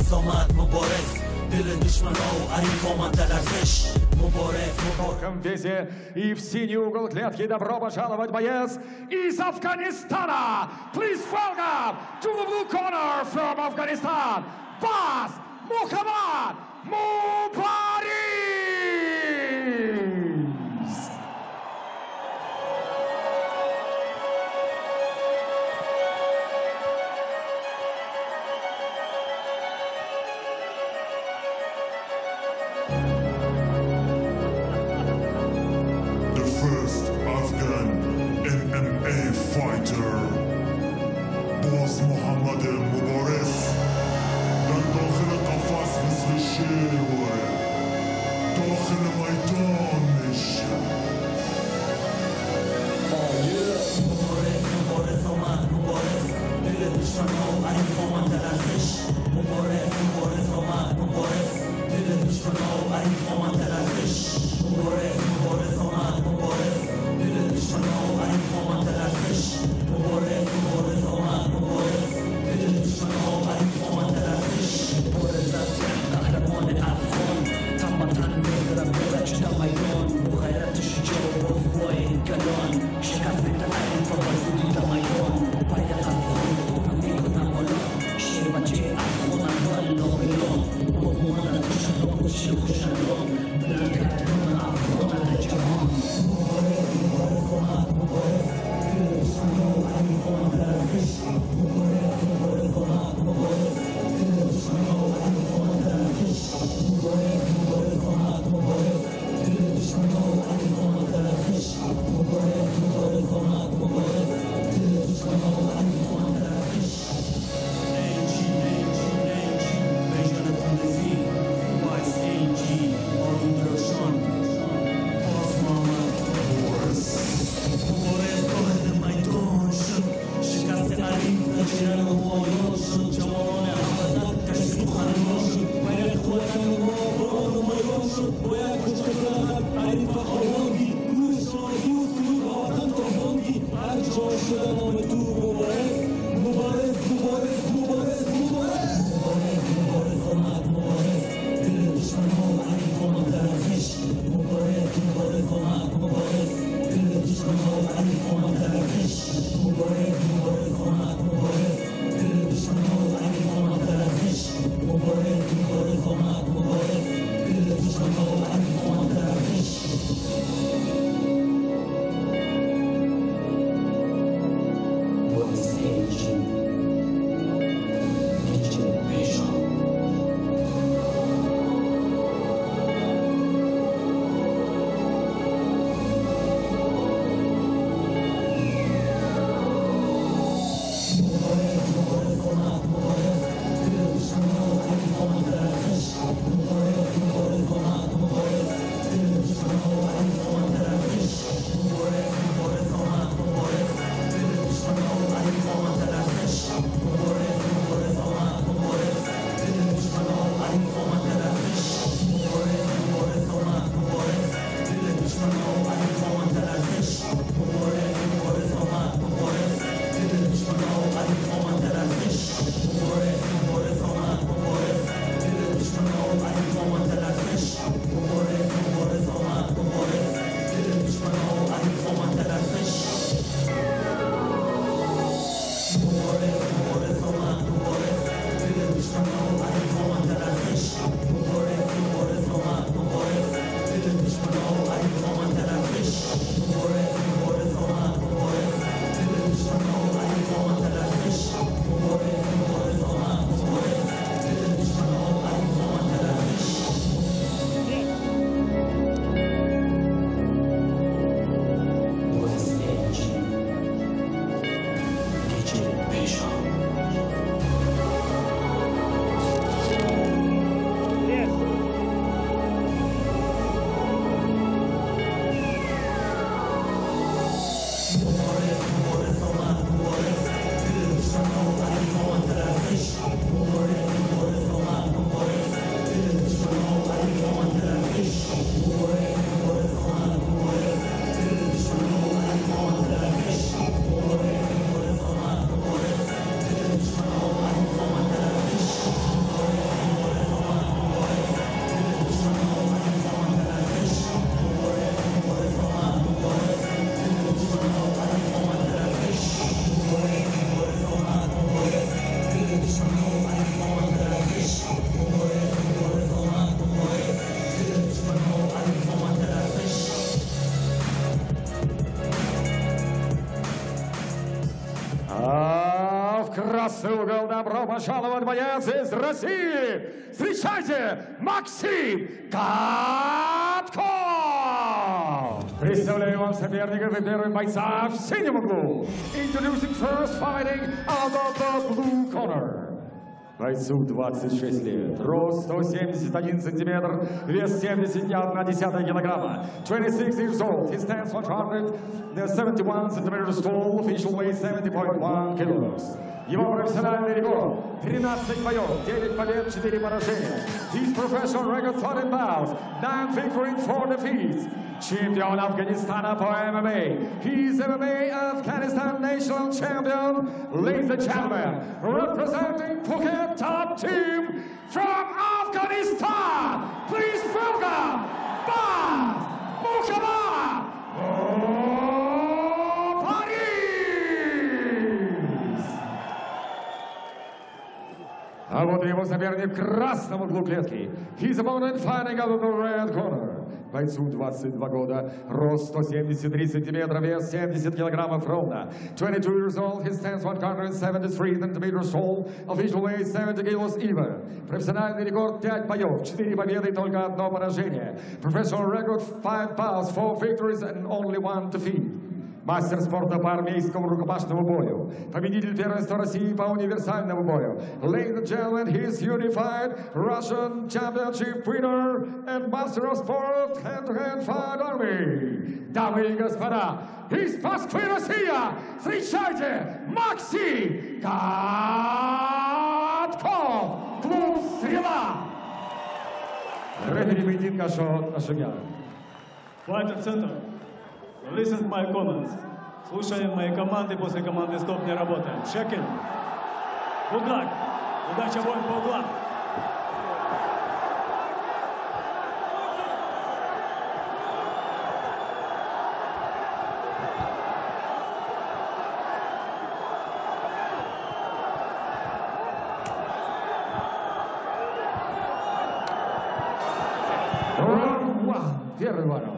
مبارز آمد مبارز دل دشمنا و عریف آمد در ارزش مبارز в весе и в синий угол клетки добро пожаловать боец из Афганистана. Please welcome to the blue corner from Afghanistan, Bas Muhammad Mubariz. First Afghan MMA fighter باز محمد مبارز در داخل قفس مثل شیر وارد داخل میدان میشه مبارز آمد مبارز دل دشمنا و عریف آمد در ارزش مبارز آمد مبارز دل دشمنا و عریف آمد در ارزش مبارز آمد مبارز دل دشمنا و عریف آمد در ارزش مبارز آمد مبارز دل دشمنا пожаловать боец из России! Встречайте, Максим Катков! Представляю вам соперников и первым бойца в синем углу. Introducing first fighting out of the blue corner. Бойцу 26 лет, рост 171 сантиметр, вес 71,1 килограмма. 26 years old, he stands 171 centimeters tall, official weight 70.1 kilos. Его профессиональный рекорд 13 боев, 9 побед, 4 поражения. His professional record 13 bouts, 9 victories, 4 defeats. Чемпион Афганистана по ММА. He's MMA Afghanistan national champion. Ladies and gentlemen, representing Phuket top team from Afghanistan, please welcome Bas Muhammad Mubaris. А вот его соперник в красном углу клетки. His opponent fighting out of the red corner. Бойцу 22 года, рост 173 сантиметра, вес 70 килограммов ровно. 22 years old, he stands 173 centimeters tall, official weight 70 kilos even. Профессиональный рекорд 5 боев, 4 победы и только одно поражение. Professional record 5 bouts, 4 victories and only 1 defeat. Мастер спорта по армейскому рукопашному бою. Победитель первенства России по универсальному бою. Ladies and gentlemen, his unified Russian championship winner and master of sport hand-to-hand fight army. Дамы и господа, из Москвы, Россия, встречайте Максим Катков, клуб «Стрела». Рефери поединка Ашумян. Fighter Center. Listen to my comments. Слушаем мои команды, после команды стоп не работаем. Шекель. Good luck. Удача, бой по углам. Первый ворот.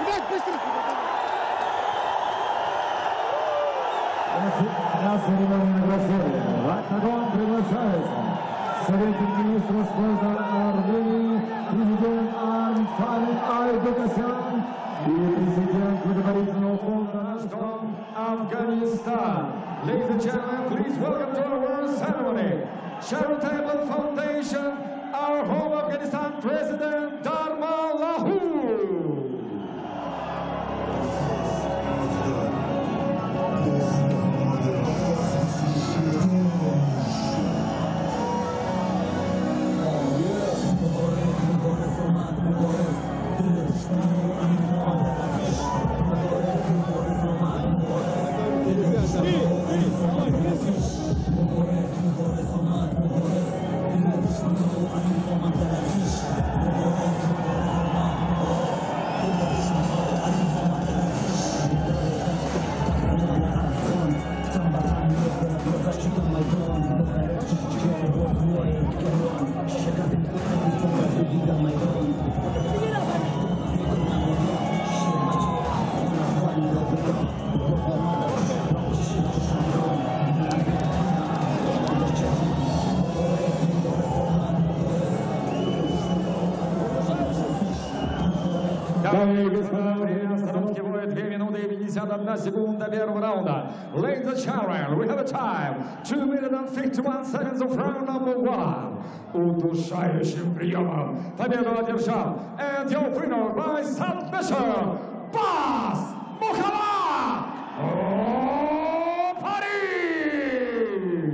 La ceremonia gracias. Octagon приглашается советник министра спорта Армении, президент Фарид Ай-Бекасян и президент благотворительного фонда «Наш дом» Афганистан. Ladies and gentlemen, please welcome to our ceremony, Charitable Foundation, our home Afghanistan President Dharma Lahu. Дамы и господа, время остановки будет 2 минуты и 51 секунда первого раунда. Ladies and gentlemen, we have a time 2 minutes and 51 seconds of round number 1. Удушающим приемом победу одержал. And your winner by submission, Bas Mohammad Paris.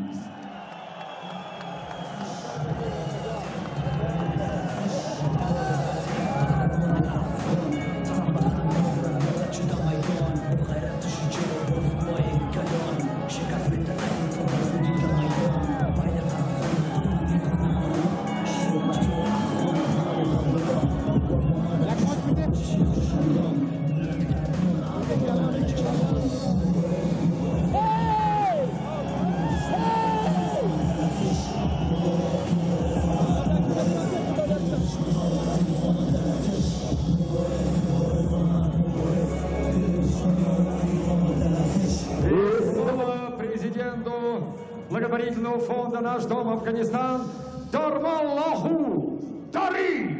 Благотворительного фонда «Наш дом» Афганистан Дharma Lahu Dari.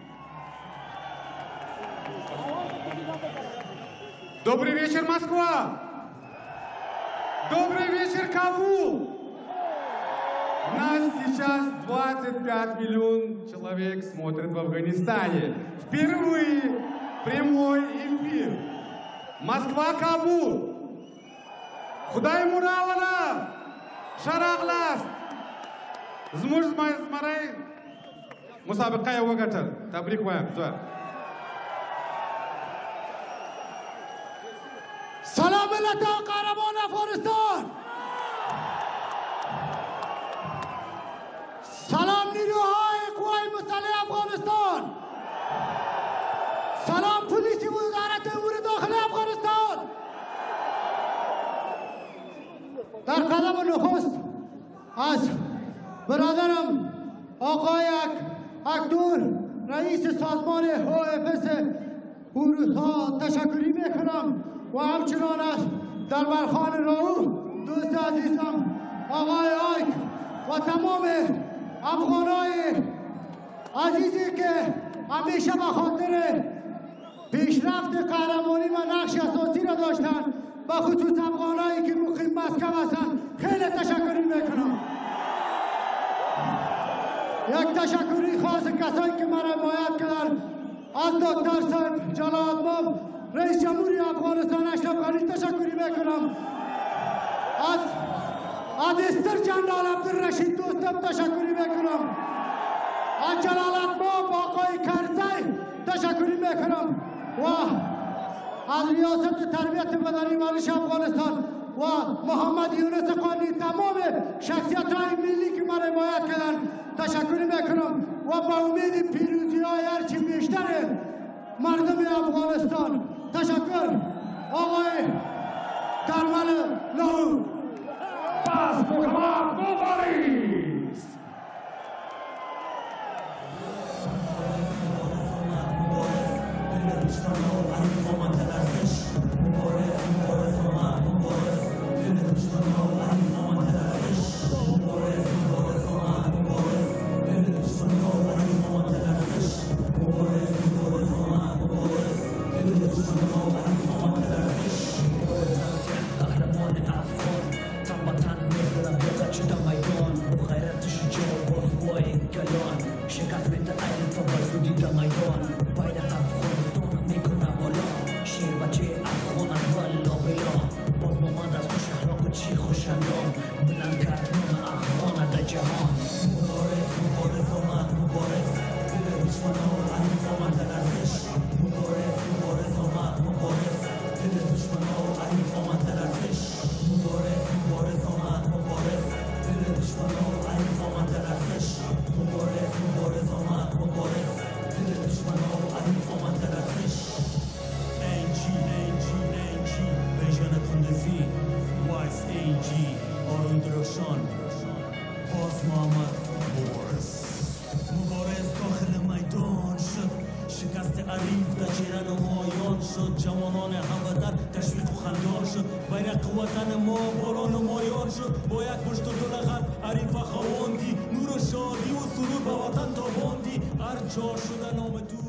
Добрый вечер, Москва! Добрый вечер, Кабул! Нас сейчас 25 миллионов человек смотрят в Афганистане. Впервые прямой эфир. Москва, Кабул! Худай Муралана! Шарахлас! Змурзмарай! Мусабикая Вагатар. Табрик Ваям. سلام ملت قهرمان افغانستان. سلام نیروهای قوای مسلح افغانستان. سلام پلیس وزارت امور داخلی افغانستان. در قدم نخست از برادرم آقای اکدور رئیس سازمان OFS اروپا تشکری میکنم و همچنان از دربارخان راو دوست عزیزم آقای آیک و تمام افغانای عزیزی که همیشه به خاطر پیشرفت قهرمانی و نقش اساسی را داشتن، به خصوص افغانایی که مقیم مسکو هستند خیلی تشکری میکنم. یک تشکری خاص کسایی که مرا حمایت کردن، از دکتر صاحب جلال مام رئیس جمهوری افغانستان اشرف غنی تشکری میکنم. از استر جنرال عبدالرشید دوستم تشکری میکنم. از جلالت مام آقای کرزی تشکری میکنم و از ریاست تربیت مدنی ورزش افغانستان و محمد یونس قانی تمام شخصیت‌های ملی که مرا حمایت کردن تشکری میکنم و با امید پیروزی‌های هرچی بیشتر مردم افغانستان. تشکر آقای درمل لهو. Bas Mohammad Paris. جوانان هموطن تشویق و خندان شد بیرق وطن ما باران و مایان شد با یک پشت و دو لغت عریف و خواندی نور و شادی و سرور به وطن تاباندی هر جا شده نام تو